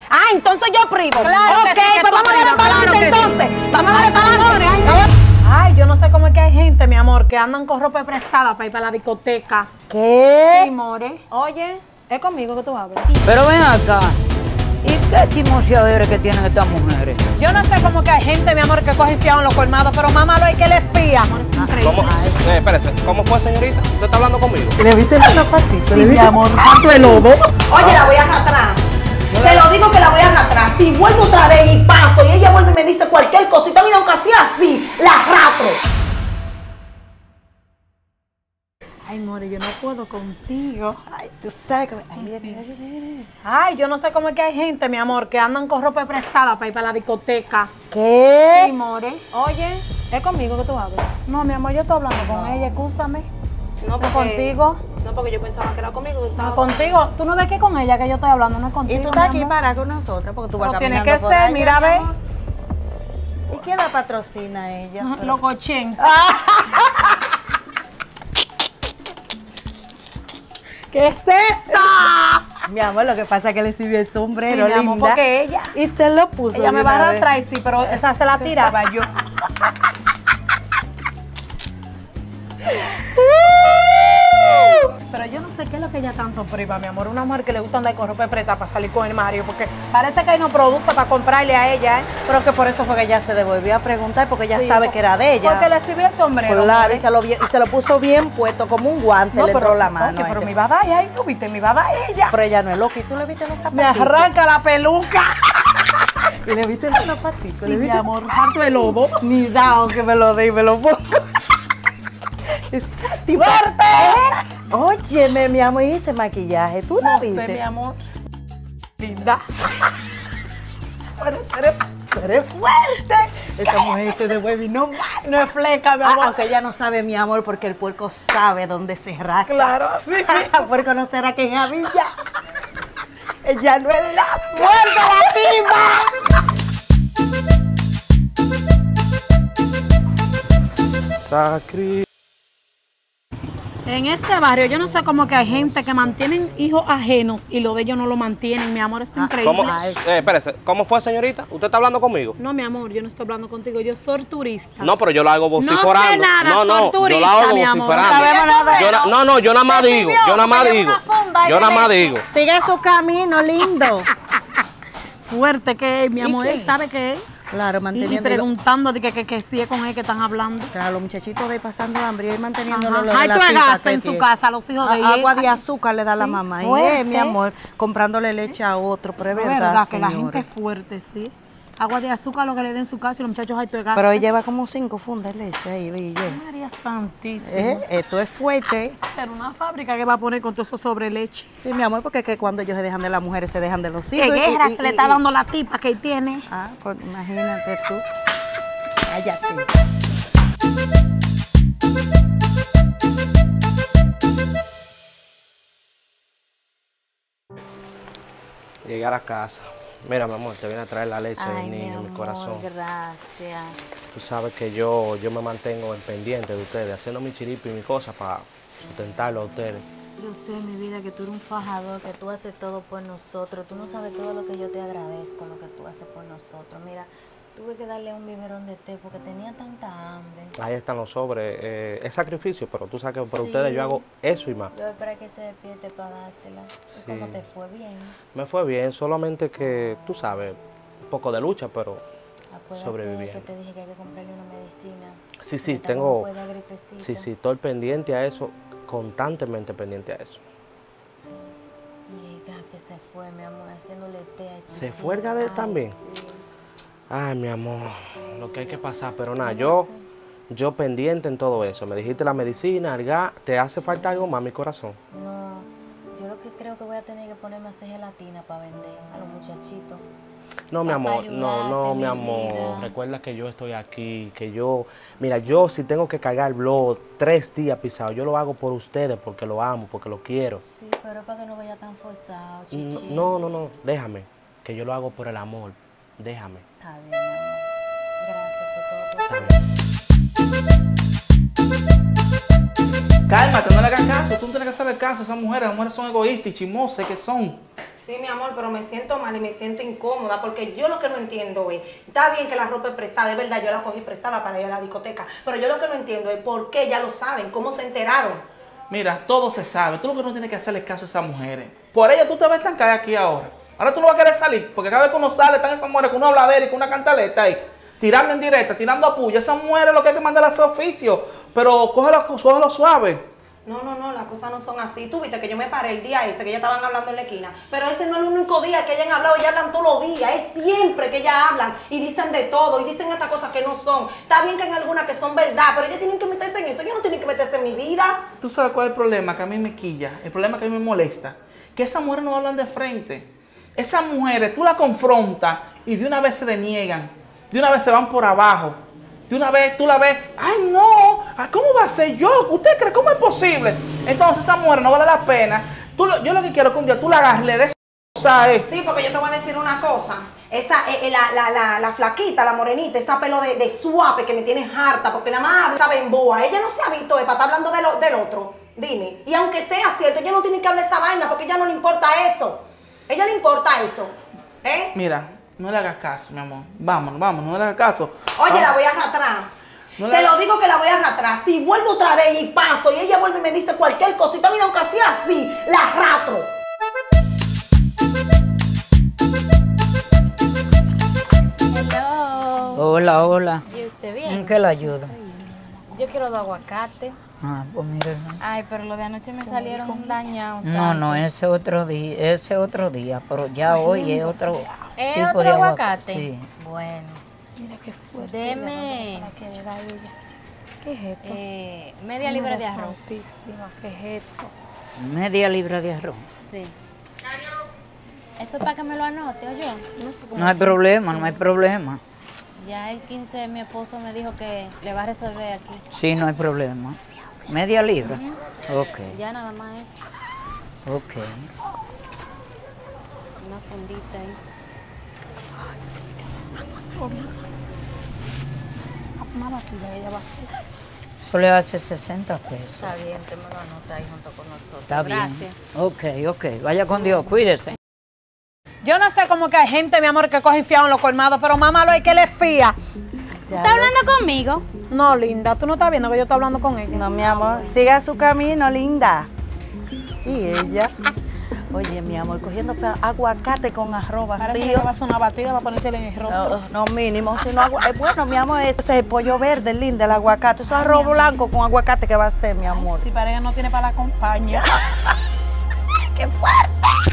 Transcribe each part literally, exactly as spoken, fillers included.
Ah, entonces yo privo. Claro ok, que sí, que pues tú vamos a darle privas, para claro adelante que sí. entonces. Vamos a darle para adelante. Ay, yo no sé cómo es que hay gente, mi amor, que andan con ropa prestada para ir para la discoteca. ¿Qué? Sí, more. Oye, es conmigo que tú hablas. Pero ven acá. ¿Y qué chismoseadores que tienen estas mujeres? Yo no sé cómo que hay gente, mi amor, que coge fiado en los colmados, pero más malo es que le fía. Amor, es increíble. ¿Cómo? Eh, espérese, ¿cómo fue, señorita? ¿Usted está hablando conmigo? ¿Le viste los zapatitos? ¿Le viste? amor, tanto el lobo. Oye, la voy a arrastrar. Te lo digo que la voy a arrastrar. Si vuelvo otra vez y paso y ella vuelve y me dice cualquier cosita, mira, aunque así así, la arrastro. Ay, more, yo no puedo contigo. Ay, tú sabes que... Ay, viene, viene, viene. Ay, yo no sé cómo es que hay gente, mi amor, que andan con ropa prestada para ir para la discoteca. Sí, ¿Qué? more. Oye, es conmigo que tú hablas. No, mi amor, yo estoy hablando con ella, escúchame. No, No contigo. No, porque yo pensaba que era conmigo. Que tú No, estabas- contigo. Tú no ves que con ella que yo estoy hablando, no es contigo. Y tú estás mi aquí amor. para con nosotros porque tú vas Pero tiene caminando que por ser, ahí, mira, mi ve. amor. ¿Y quién la patrocina a ella? Ajá, Los cochen. ¿Qué es esta? Mi amor, lo que pasa es que le sirvió el sombrero, Sí, mi amor, linda. porque ella- Y se lo puso. Ella me de va a una vez. arrastrar, sí, pero esa se la tiraba yo. Pero yo no sé qué es lo que ella tanto priva, mi amor. Una mujer que le gusta andar con ropa preta para salir con el Mario, porque parece que ahí no produce para comprarle a ella, ¿eh? Pero que por eso fue que ella se devolvió a preguntar, porque ella Sí, sabe por- que era de ella. Porque le sirvió el sombrero. Claro, y amor. se, lo, vi- y se lo puso bien puesto, como un guante, No, le pero, entró la mano. oye, a pero ella. me iba a dar ahí, tú viste, me iba a dar ella. Pero ella no es loca, y tú le viste los zapatitos. Me arranca la peluca. Y le viste los zapatitos. Sí, ¿Le mi viste? amor, harto de lobo. Ni dado que me lo dé y me lo pongo. ¡Fuerte! Óyeme, mi amor, y ese maquillaje, ¿tú no, No viste? sé, mi amor. Linda. Pero tú eres, tú eres fuerte. Esta mujer te devuelve y no más. No es fleca, mi Ah, amor. aunque ella no sabe, mi amor, porque el puerco sabe dónde se rasca. Claro, sí. El puerco no será que en Avilla. Ella no es la ¡Fuerte la tipa! Sacri... En este barrio yo no sé cómo que hay gente que mantienen hijos ajenos y lo de ellos no lo mantienen, mi amor, es increíble. ¿Cómo? Eh, espérese, ¿cómo fue, señorita? ¿Usted está hablando conmigo? No, mi amor, yo no estoy hablando contigo, yo soy turista. No, pero yo lo hago vociferando. No sé nada, no, no, soy yo turista, lo hago mi amor. vociferando. No sabemos nada. Yo na- no, no, yo nada más ¿Te digo, sirvió? yo nada más Porque digo. lleva una funda Yo ahí nada de más leche. digo. Sigue su camino, lindo. Fuerte que es, mi ¿Y amor, qué? él sabe que es. Claro, Y, y manteniendo. preguntando de que, que, que sí es con él que están hablando. Claro, los muchachitos de ahí pasando hambre y manteniendo Ajá. lo de Hay la tu tita gasa que en su tiene. casa, los hijos de A- ella. Agua de azúcar le da la Sí, mamá. Y fuerte. eh, mi amor, comprándole leche a otro, pero es No, verdad, que la señores. gente es fuerte, sí. Agua de azúcar lo que le den en su casa y los muchachos hay tu gasa. Pero ella lleva como cinco fundas de leche ahí, vi yo. María Santísima. Eh, Esto es fuerte. Ser una fábrica que va a poner con todo eso sobre leche. Sí, mi amor, porque es que cuando ellos se dejan de las mujeres, se dejan de los ¿Qué hijos. y- guerra y- que le y- está y- dando la tipa que él tiene? Ah, pues imagínate tú. Cállate. Llegar a casa. Mira, mi amor, te viene a traer la leche del Ay, niño, mi, amor, corazón. gracias. Tú sabes que yo, yo me mantengo en pendiente de ustedes, haciendo mi chiripi y mi cosa para sustentarlo a ustedes. Yo sé, mi vida, que tú eres un fajador, que tú haces todo por nosotros. Tú no sabes todo lo que yo te agradezco, lo que tú haces por nosotros. Mira, tuve que darle un biberón de té porque tenía tanta hambre. Ahí están los sobres. Eh, es sacrificio, pero tú sabes que por Sí. ustedes yo hago eso y más. Yo esperé que se despierte para dársela. ¿Y cómo Sí. te fue? Bien. Me fue bien, solamente que, tú sabes, un poco de lucha, pero Acuérdate sobreviviendo. que te dije que hay que comprarle una medicina. sí, sí, porque tengo, también puede gripecita. sí, sí, estoy pendiente a eso, constantemente pendiente a eso. Sí. Y ella que se fue, mi amor, haciéndole té a ¿Se Chichi. fue el Gadel Ay, también? Sí. Ay, mi amor, lo que hay que pasar, pero nada, yo, yo pendiente en todo eso. Me dijiste la medicina, el gas, ¿te hace falta algo más, mi corazón? No, yo lo que creo que voy a tener que ponerme a hacer gelatina para vender a los muchachitos. No, mi Pa' amor, no, no, ayudarte, mi mi amor. vida. Recuerda que yo estoy aquí, que yo, mira, yo si tengo que cargar el blog tres días pisado, yo lo hago por ustedes, porque lo amo, porque lo quiero. Sí, pero para que no vaya tan forzado, No, chichi. no, no, no, déjame, que yo lo hago por el amor, déjame. Está bien, mi amor. Gracias por todo. Está bien. Cálmate, no le hagas caso. Tú no tienes que hacerle caso a esas mujeres. Las mujeres son egoístas y chismosas que son. Sí, mi amor, pero me siento mal y me siento incómoda porque yo lo que no entiendo es, está bien que la ropa es prestada, es verdad, yo la cogí prestada para ir a la discoteca, pero yo lo que no entiendo es por qué ya lo saben, cómo se enteraron. Mira, todo se sabe. Tú lo que no tienes que hacerle caso a esas mujeres. Por ella tú te vas a estancar aquí ahora. Ahora tú no vas a querer salir, porque cada vez que uno sale están esas mujeres con una habladera y con una cantaleta ahí, tirando en directa, tirando a puya. Esas mujeres lo que hay que mandar a hacer oficio, pero cógelo, cógelo suave. No, no, no, las cosas no son así. Tú viste que yo me paré el día ese que ellas estaban hablando en la esquina, pero ese no es el único día que ellas han hablado, ellas hablan todos los días, es siempre que ellas hablan y dicen de todo y dicen estas cosas que no son. Está bien que hay algunas que son verdad, pero ellas tienen que meterse en eso, ellas no tienen que meterse en mi vida. ¿Tú sabes cuál es el problema que a mí me quilla? El problema que a mí me molesta, que esas mujeres no hablan de frente. Esas mujeres tú las confrontas y de una vez se deniegan, de una vez se van por abajo. De una vez tú la ves, ay no, ¿cómo va a ser yo? ¿Usted cree cómo es posible? Entonces esa mujer no vale la pena. Tú, yo lo que quiero es que un día tú la agarres, le des cosa. Eh. Sí, porque yo te voy a decir una cosa. Esa, eh, la, la, la, la flaquita, la morenita, esa pelo de, de suave que me tiene harta, porque nada más habla, sabe en boa. Ella no se ha visto eh, para estar hablando de lo, del otro. Dime. Y aunque sea cierto, ella no tiene que hablar esa vaina porque a ella no le importa eso. A ella le importa eso. ¿Eh? Mira. No le hagas caso, mi amor. Vámonos, vámonos, no le hagas caso. Oye, ah. la voy a arrastrar. No Te lo digo que la voy a arrastrar. Si vuelvo otra vez y paso y ella vuelve y me dice cualquier cosita, mira, aunque sea así, la arrastro. Hello. Hola, hola. ¿Y usted bien? ¿En qué la ayudo? Yo quiero de aguacate. Ah, pues mire. Ay, pero lo de anoche me salieron dañados. No, no, ese otro día, ese otro día, pero ya hoy es otro ¿Es tipo otro de aguacate? Sí. Bueno. Mira qué fuerte. Deme ¿Qué es esto? eh, media libra de arroz. Santísima, ¿qué es esto? Media libra de arroz. Sí. Eso es para que me lo anote, ¿o yo? No sé cómo. No hay problema, no hay problema. Ya el quince mi esposo me dijo que le va a resolver aquí. Sí, no hay problema. Media libra. Ok, Ya nada más eso. ok. Una fundita ahí. Una batida ella va a hacer. Eso le hace sesenta pesos. Está bien, te me lo anota ahí junto con nosotros. Está bien. Gracias. Ok, ok. Vaya con Dios, cuídese. Yo no sé cómo que hay gente, mi amor, que coge fiado en los colmados, pero mamá lo hay que le fía. ¿Tú estás hablando conmigo? No, linda, tú no estás viendo que yo estoy hablando con ella. No, mi amor, siga su camino, linda. Y ella, oye, mi amor, cogiendo fea, aguacate con arroz Parece que vacío. va a hacer una batida para ponérsela en el rostro. No, no, mínimo, si no agua- eh, bueno, mi amor, ese es el pollo verde, linda, el aguacate. Eso es arroz blanco con aguacate que va a ser, mi amor. Si para ella no tiene para la compañía. ¡Qué fuerte!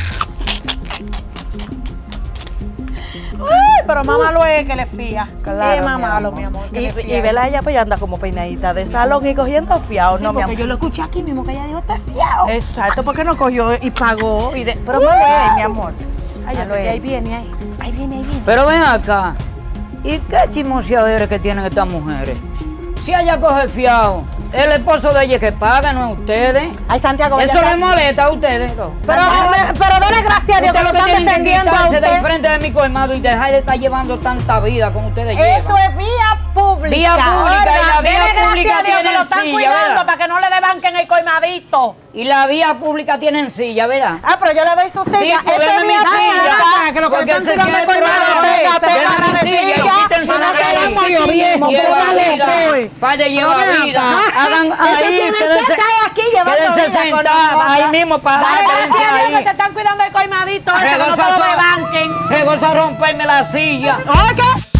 Uy, pero mamá lo es que le fía. Claro, Es mamá mi lo, amor. mi amor. que Y, le fía. y vela a ella, pues ya anda como peinadita de salón y cogiendo fiado, Sí, no, mi porque amor. yo lo escuché aquí mismo que ella dijo, estoy fiado. Exacto, porque no cogió y pagó. Y de, pero malo es, mi amor. Ay, Malo porque es. ahí viene, ahí. Ahí viene, ahí viene. Pero ven acá. ¿Y qué chismoseadores que tienen estas mujeres? Si ella coge fiado, el esposo de ella que paga, no es ustedes. Ay, Santiago, ¿Eso ya les molesta a ustedes? No. Pero, pero dele gracias a Dios que lo Ustedes están tienen que defendiendo a quitarse de usted. enfrente de mi colmado y dejar de estar llevando tanta vida como ustedes Esto llevan. es vía pública. Vía pública, y la Dele vía gracias pública a Dios que tiene lo están silla, cuidando ¿verdad? para que no le debanquen el colmadito. Y la vía pública tienen silla, ¿verdad? Ah, pero yo le doy su silla. Sí, Esto pues es deme vía mi silla. pública. Que lo que Porque le están ese tirando sí el es colmado, problema. pega, Deme pega mi la silla, silla. quítense Para la que calle. hagan tío viejo, Lleva póngale vida, pues. Padre, lleva Pero ven vida. acá. Hagan Eso ahí, tienen que quédense, estar aquí llevando quédense vida con sentados, nosotras. ahí mismo, para Dale quédense gracias a Dios que te ahí. están cuidando el colmadito ese, que no Regoza se lo so- debanquen. regoza romperme la silla. Oye,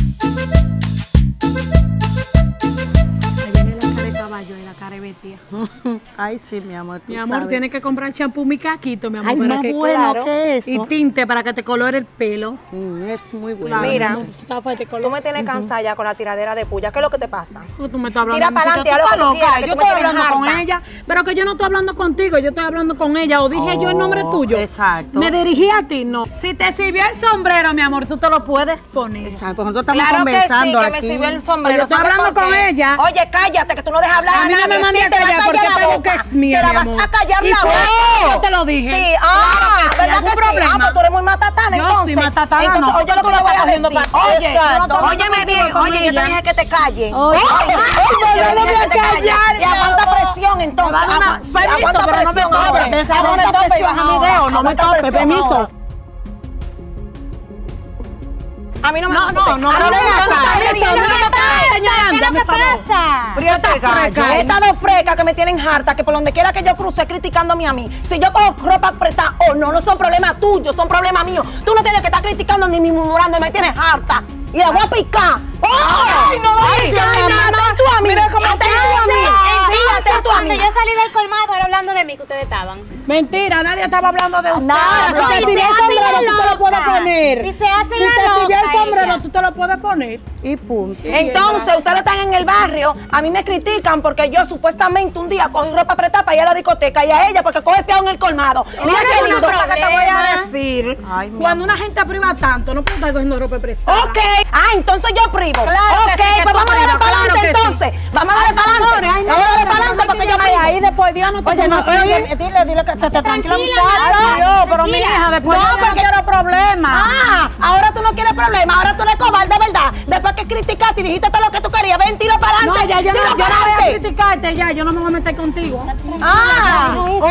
Ahí viene la cara de caballo y la cara de Betía. ay, sí, mi amor. tú Mi amor, sabes. tienes que comprar champú mi caquito, mi amor. Ay, para más que, bueno claro, que eso. y tinte para que te colore el pelo. Mm, es muy bueno. Mira, Está fuerte tú color. me tienes cansada ya con la tiradera de puya. ¿Qué es lo que te pasa? Tú me estás hablando. Tira muchacha, pa'lante, tú haz lo estás que tú loca. quieras, que Yo tú me estoy tienes hablando con harta. ella, pero que yo no estoy hablando contigo, yo estoy hablando con ella. O dije yo el nombre Oh, tuyo. exacto. Me dirigí a ti, no. Si te sirvió el sombrero, mi amor, tú te lo puedes poner. Exacto, nosotros estamos Claro que sí, conversando que me aquí. sirvió el sombrero. Yo estoy ¿sabes hablando por con qué? ella. Oye, cállate, que tú no dejas hablar a, A mí no me nadie. manda mandé a callar porque tengo que es mía, Te la mi vas amor. a callar ¿Y la por boca. qué? Yo te lo dije. Sí, ah, Claro que sí, ¿verdad ¿algún que sí? problema? Ah, pues tú eres muy matatana, Yo entonces. sí, matatana, entonces, no, oye lo que tú te la voy a estás decir. haciendo para- Oye, Exacto. óyeme bien, Con oye, yo te ella. dije que te calles. Oye. Oye, Yo no voy a callar, y aguanta presión, entonces. Van a- Agua- sí, Permiso, aguanta pero no me presión topes. ahora. No me Aguanta topes y presión baja mi ahora. dedo. No me Aguanta topes, presión permiso. ahora. A mí no me No, no, no, Ahora no, ven no, acá. no, no, Oye, no, no me no, estás señalando, ¿Qué mi te favor. pasa? Prieta gallo. He estado freca que me tienen harta, que por donde quiera que yo cruce criticándome a mí. Si yo cojo ropa apretada o no, no son problemas tuyos, son problemas míos. Tú no tienes que estar criticando ni murmurando, me tienes harta. Y la voy a picar. ¡Ay, no! ¡Ay, atento a mí! Atento a mí. Sí, atento a Cuando mí. yo salí del colmado era hablando de mí que ustedes estaban. Mentira, nadie estaba hablando de usted. Nada, Si te si sirvió se el hacen sombrero, la tú te lo puedes loca. poner. Si se hacen Si la te sirvió el loca, sombrero, ella. tú te lo puedes poner. Y punto. Entonces, ustedes están en el barrio, a mí me critican porque yo supuestamente un día cogí ropa apretada para ir a la discoteca y a ella porque coge fiado en el colmado. Mira no qué es lindo un cosa que te voy a problema. decir. Ay, mi Cuando una gente priva tanto, no puede estar cogiendo ropa prestada. Ok, ah, entonces yo privo. Claro ok, que sí, que pues tú vamos a darle privas, para claro adelante que sí. entonces. Vamos a darle para adelante. Vamos a darle para adelante porque yo privo. Ahí después, Dios no te Oye, no, conoce. oye, dile, dile que te, te tranquila, Tranquila, muchacha. Ay, Dios, pero mi tranquila. hija, después No, yo no porque- quiero problemas. Ah, ahora tú no quieres problema, ahora tú eres cobarde, ¿verdad? Después que criticaste y dijiste todo lo que tú querías, ven, tira para No, adelante. ya, yo no, tira yo no para voy a adelante. criticarte ya, yo no me voy a meter contigo. Ah, oh,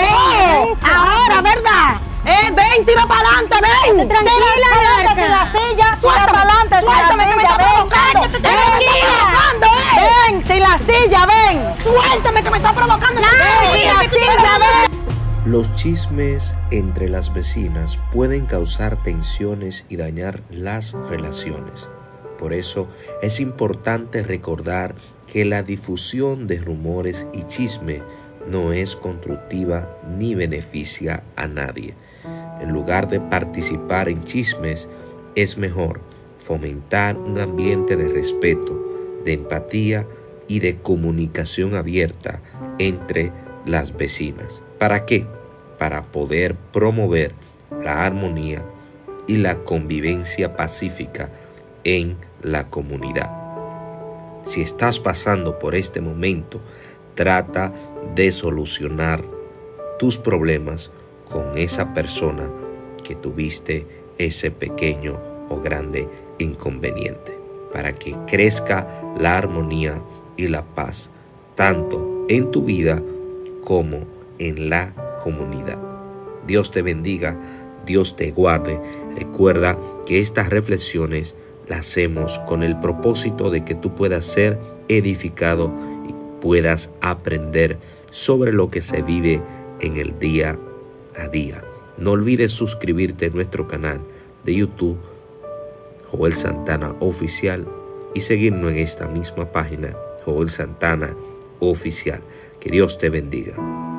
ahora, ¿verdad? Eh, ven, tira para adelante, ven. Tranquila, Suéltame loca. la silla. Suéltame para adelante, suéltame que me está provocando. Cállate, Eh, me está tranquila. provocando, eh. Ven, tira la silla, ven. Suéltame que me está provocando. Ven, tira la silla, ven. Los chismes entre las vecinas pueden causar tensiones y dañar las relaciones. Por eso es importante recordar que la difusión de rumores y chisme no es constructiva ni beneficia a nadie. En lugar de participar en chismes, es mejor fomentar un ambiente de respeto, de empatía y de comunicación abierta entre las vecinas. ¿Para qué? Para poder promover la armonía y la convivencia pacífica en la comunidad. Si estás pasando por este momento, trata de solucionar tus problemas con esa persona que tuviste ese pequeño o grande inconveniente, para que crezca la armonía y la paz, tanto en tu vida como en la comunidad. Dios te bendiga, Dios te guarde. Recuerda que estas reflexiones las hacemos con el propósito de que tú puedas ser edificado y puedas aprender sobre lo que se vive en el día a día. No olvides suscribirte a nuestro canal de YouTube, Joel Santana Oficial, y seguirnos en esta misma página, Joel Santana Oficial. Que Dios te bendiga.